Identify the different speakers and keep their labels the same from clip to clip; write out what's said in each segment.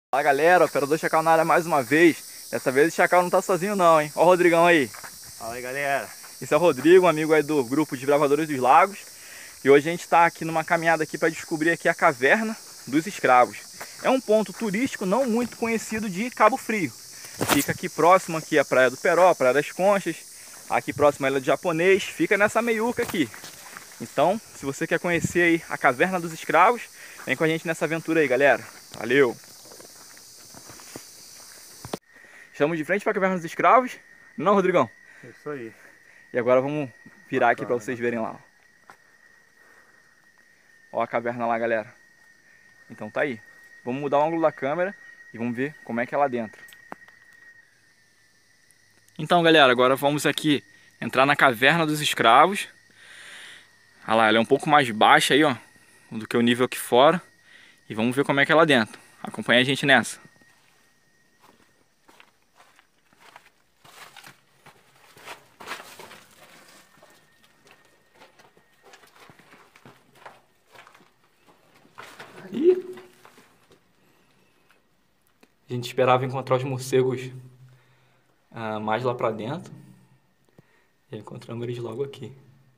Speaker 1: Fala galera, Operador Chacal na área mais uma vez. Dessa vez o Chacal não tá sozinho não, hein? Ó o Rodrigão aí.
Speaker 2: Fala aí galera.
Speaker 1: Esse é o Rodrigo, um amigo aí do grupo de Bravadores dos Lagos. E hoje a gente tá aqui numa caminhada aqui para descobrir aqui a Caverna dos Escravos. É um ponto turístico não muito conhecido de Cabo Frio. Fica aqui próximo aqui a Praia do Peró, Praia das Conchas. Aqui próximo a Ilha do Japonês. Fica nessa meiuca aqui. Então, se você quer conhecer aí a Caverna dos Escravos, vem com a gente nessa aventura aí, galera. Valeu! Estamos de frente para a Caverna dos Escravos. Não, Rodrigão?
Speaker 2: Isso aí.
Speaker 1: E agora vamos virar aqui para
Speaker 2: Bacana,
Speaker 1: vocês verem lá. Ó a caverna lá, galera. Então tá aí. Vamos mudar o ângulo da câmera e vamos ver como é que é lá dentro. Então, galera, agora vamos aqui entrar na Caverna dos Escravos. Olha lá, ela é um pouco mais baixa aí, ó, do que o nível aqui fora. E vamos ver como é que é lá dentro. Acompanha a gente nessa. Ih! A gente esperava encontrar os morcegos mais lá pra dentro. E encontramos eles logo aqui.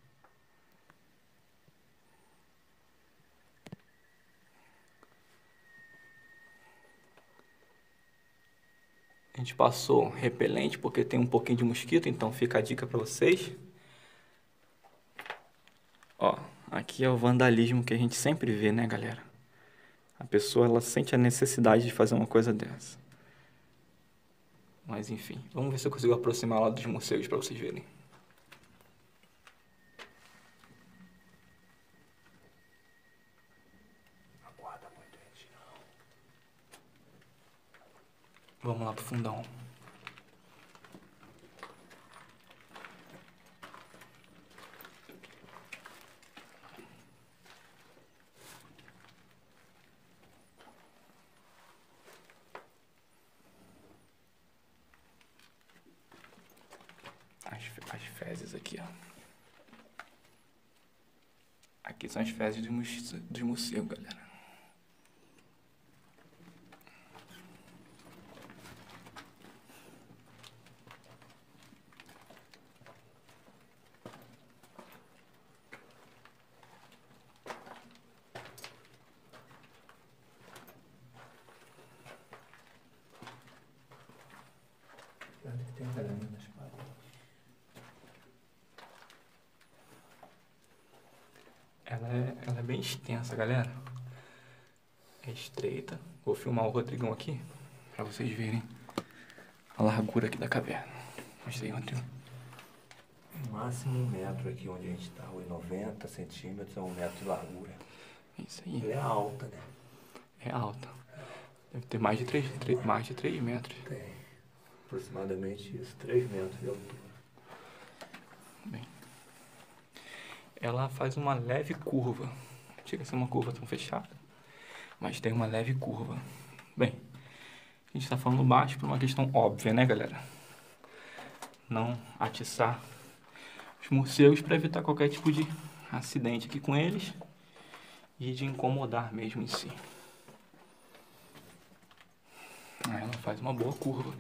Speaker 1: A gente passou repelente porque tem um pouquinho de mosquito, então fica a dica pra vocês. Ó, aqui é o vandalismo que a gente sempre vê, né, galera? A pessoa, ela sente a necessidade de fazer uma coisa dessa. Mas enfim, vamos ver se eu consigo aproximar lá dos morcegos pra vocês verem.
Speaker 2: Aguarda muito gente não.
Speaker 1: Vamos lá pro fundão. As fezes aqui, ó. Aqui são as fezes dos morcegos, galera.
Speaker 2: Tem galinha nas paredes.
Speaker 1: Ela é bem extensa, galera. É estreita. Vou filmar o Rodrigão aqui pra vocês verem a largura aqui da caverna. Mostra aí, Rodrigo.
Speaker 2: No máximo 1 metro aqui onde a gente tá, 90 centímetros a 1 metro de largura.
Speaker 1: É isso aí.
Speaker 2: Ela é alta, né?
Speaker 1: É alta. Deve ter mais de 3 metros.
Speaker 2: Tem aproximadamente isso, 3 metros de altura.
Speaker 1: Bem, ela faz uma leve curva. Não chega a ser uma curva tão fechada, mas tem uma leve curva. Bem, a gente está falando baixo por uma questão óbvia, né, galera? Não atiçar os morcegos para evitar qualquer tipo de acidente aqui com eles e de incomodar mesmo em si. Ela faz uma boa curva.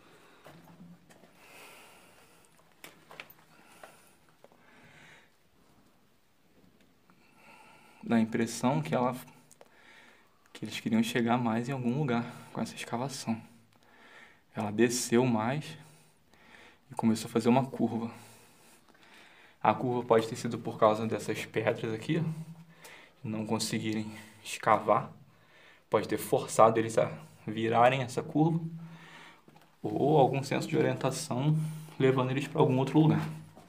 Speaker 1: Dá a impressão que eles queriam chegar mais em algum lugar com essa escavação. Ela desceu mais e começou a fazer uma curva. A curva pode ter sido por causa dessas pedras aqui, ó, não conseguirem escavar. Pode ter forçado eles a virarem essa curva, ou algum senso de orientação levando eles para algum outro lugar.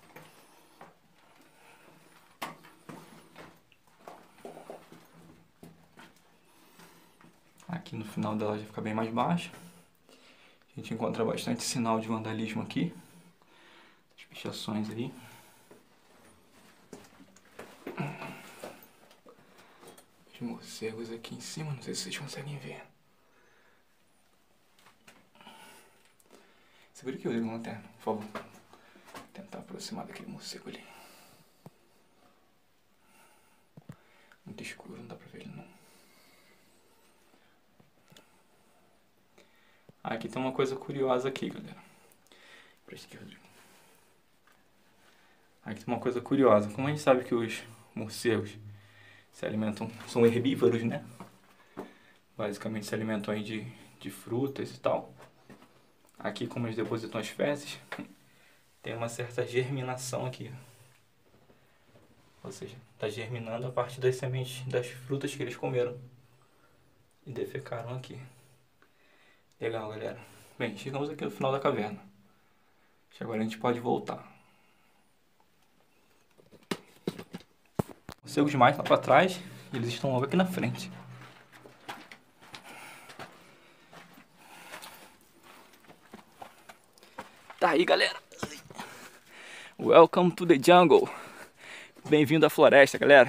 Speaker 1: Aqui no final dela já fica bem mais baixa. A gente encontra bastante sinal de vandalismo aqui. As pichações aí. Os morcegos aqui em cima, não sei se vocês conseguem ver. Segura aqui, Rodrigo, lanterna, por favor. Vou tentar aproximar daquele morcego ali. Muito escuro, não dá pra ver ele não. Aqui tem uma coisa curiosa aqui, galera. Pra esquerda. Aqui tem uma coisa curiosa. Como a gente sabe que os morcegos se alimentam, são herbívoros, né? Basicamente se alimentam aí de frutas e tal. Aqui, como eles depositam as fezes, tem uma certa germinação aqui. Ou seja, está germinando a partir das sementes das frutas que eles comeram e defecaram aqui. Legal, galera. Bem, chegamos aqui no final da caverna. Agora a gente pode voltar. Morcegos demais lá para trás e eles estão logo aqui na frente. Tá aí, galera. Welcome to the jungle. Bem-vindo à floresta, galera.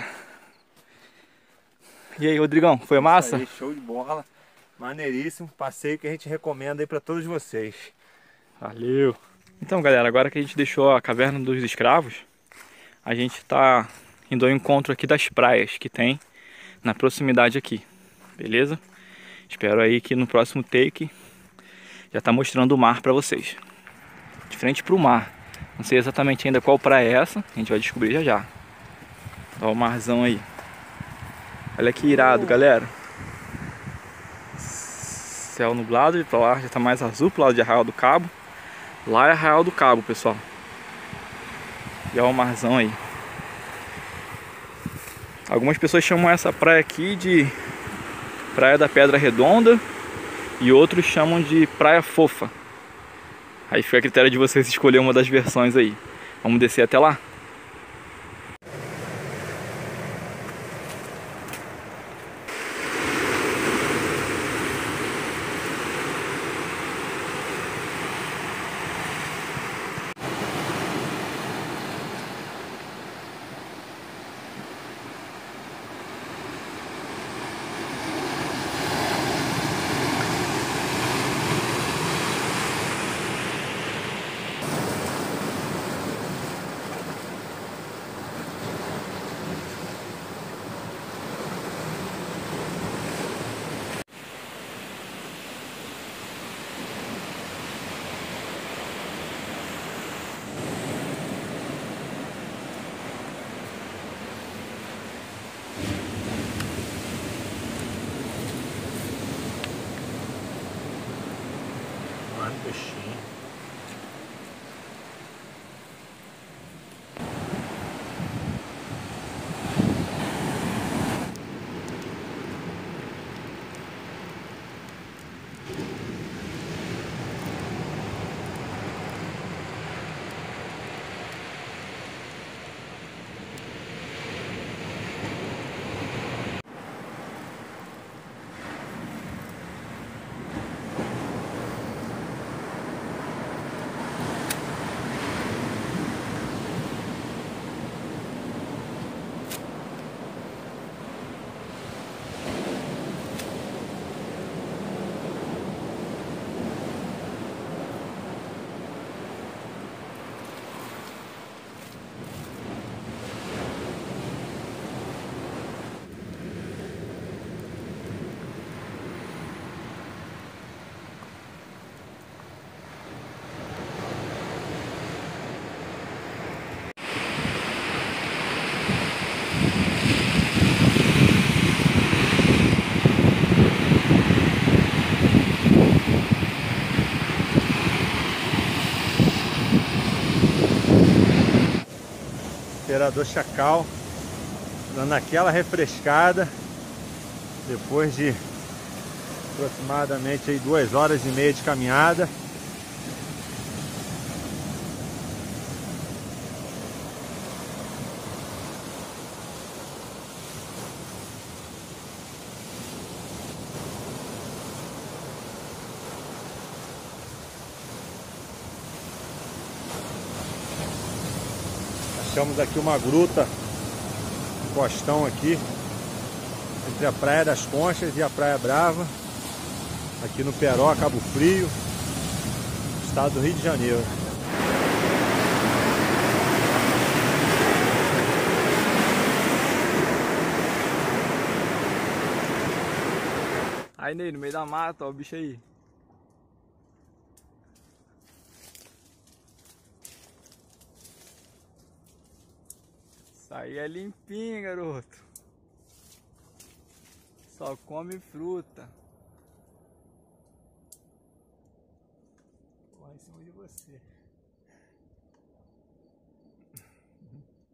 Speaker 1: E aí, Rodrigão, foi massa?
Speaker 2: Aí, show de bola. Maneiríssimo. Passeio que a gente recomenda aí para todos vocês.
Speaker 1: Valeu. Então, galera, agora que a gente deixou a caverna dos escravos, a gente tá indo ao encontro aqui das praias que tem na proximidade aqui. Beleza? Espero aí que no próximo take já tá mostrando o mar para vocês. De frente pro mar. Não sei exatamente ainda qual praia é essa, a gente vai descobrir já já. Olha o marzão aí. Olha que irado, galera. Céu nublado, e pra lá já tá mais azul, pro lado de Arraial do Cabo. Lá é Arraial do Cabo, pessoal. E olha o marzão aí. Algumas pessoas chamam essa praia aqui de Praia da Pedra Redonda e outros chamam de Praia Fofa. Aí fica a critério de vocês escolher uma das versões aí. Vamos descer até lá?
Speaker 2: Peixinho. Imperador Chacal, dando aquela refrescada depois de aproximadamente aí 2h30 de caminhada. Achamos aqui uma gruta, um costão aqui, entre a Praia das Conchas e a Praia Brava, aqui no Peró, Cabo Frio, estado do Rio de Janeiro.
Speaker 1: Aí, Ney, no meio da mata, ó, o bicho aí. Isso aí é limpinho, garoto. Só come fruta. Vou lá em cima de você.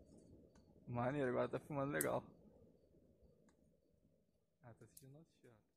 Speaker 1: Maneiro, agora tá filmando legal. Ah, tá assistindo nosso chat.